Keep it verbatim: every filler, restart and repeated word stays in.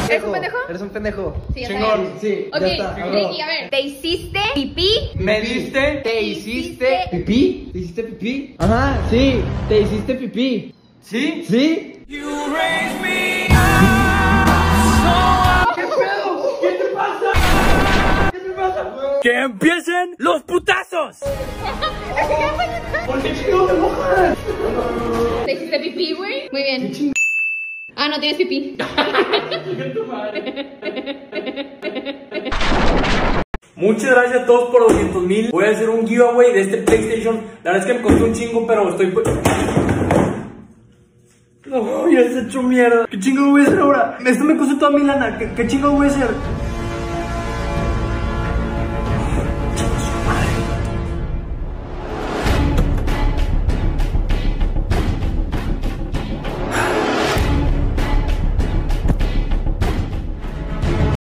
¿Eres un pendejo? Eres un pendejo. Sí, ya Chingón, sabes. sí, Ok, ya está. Ricky, a ver. ¿Te hiciste pipí? ¿Me diste? ¿Te hiciste pipí? ¿Te hiciste pipí? Ajá, sí, te hiciste pipí. ¿Sí? ¿Sí? ¿Qué pedo? ¿Qué te pasa? ¿Qué te pasa? ¡Que empiecen los putazos! ¿Por qué chingados te mojas? ¿Te hiciste pipí, güey? Muy bien. Ah, no tienes pipí. Muchas gracias a todos por doscientos mil. Voy a hacer un giveaway de este PlayStation. La verdad es que me costó un chingo, pero estoy... No, ya se ha hecho mierda. ¿Qué chingo voy a hacer ahora? Esto me costó toda mi lana. ¿Qué, qué chingo voy a hacer?